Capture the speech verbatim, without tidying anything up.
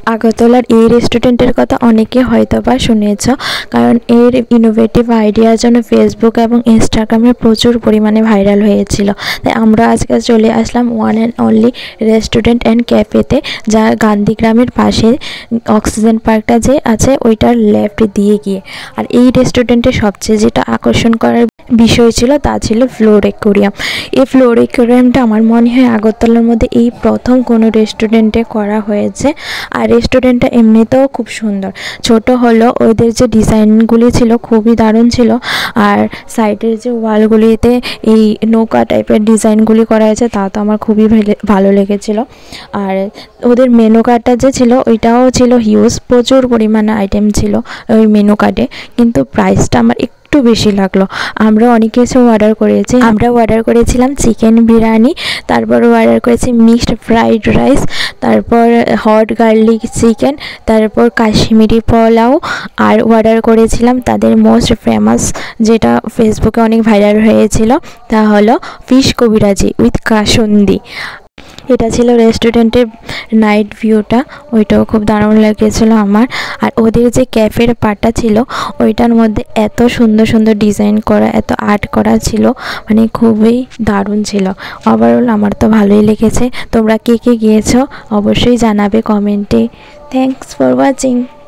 আগরতলার এই রেস্টুরেন্টের কথা অনেকে হয়তো বা শুনেছ, কারণ এর ইনোভেটিভ আইডিয়ার জন্য ফেসবুক এবং ইনস্টাগ্রামে প্রচুর পরিমাণে ভাইরাল হয়েছিল। তাই আমরা আজকে চলে আসলাম one and only restaurant and ক্যাফেতে, যা গান্ধীগ্রামের পাশে অক্সিজেন পার্কটা যে আছে ওইটার লেফট দিয়ে গিয়ে। আর এই রেস্টুরেন্টে সবচেয়ে যেটা আকর্ষণ করার বিষয় ছিল তা ছিল ফ্লোর অ্যাকোয়ারিয়াম। এই ফ্লোর অ্যাকোয়ারিয়ামটা আমার মনে হয় আগরতলার মধ্যে এই প্রথম কোনো রেস্টুরেন্টে করা হয়েছে। আর রেস্টুরেন্টটা এমনিতেও খুব সুন্দর, ছোট হলো ওদের যে ডিজাইনগুলি ছিল খুবই দারুণ ছিল। আর সাইডের যে ওয়ালগুলিতে এই নৌকা টাইপের ডিজাইনগুলি করা হয়েছে তা তো আমার খুবই ভালো লেগেছিলো। আর ওদের মেনু কার্ডটা যে ছিল ওইটাও ছিল হিউজ, প্রচুর পরিমাণে আইটেম ছিল ওই মেনু কার্ডে, কিন্তু প্রাইসটা আমার একটু বেশি লাগলো। আমরা অনেক কিছু অর্ডার করেছি। আমরা অর্ডার করেছিলাম চিকেন বিরিয়ানি, তারপর অর্ডার করেছি মিক্সড ফ্রাইড রাইস, তারপর হট গার্লিক চিকেন, তারপর কাশ্মীরি পোলাও, আর অর্ডার করেছিলাম তাদের মোস্ট ফেমাস যেটা ফেসবুকে অনেক ভাইরাল হয়েছিল, তা হলো ফিশ কবিরাজি উইথ কাসুন্দি। এটা ছিল রেস্টুরেন্টের নাইট ভিউটা, ওইটাও খুব দারুণ লেগেছিলো আমার। আর ওদের যে ক্যাফের পার্টটা ছিল ওইটার মধ্যে এত সুন্দর সুন্দর ডিজাইন করা, এত আর্ট করা ছিল, মানে খুবই দারুণ ছিল। ওভারঅল আমার তো ভালোই লেগেছে। তোমরা কে কে গিয়েছো অবশ্যই জানাবে কমেন্টে। Thanks for watching.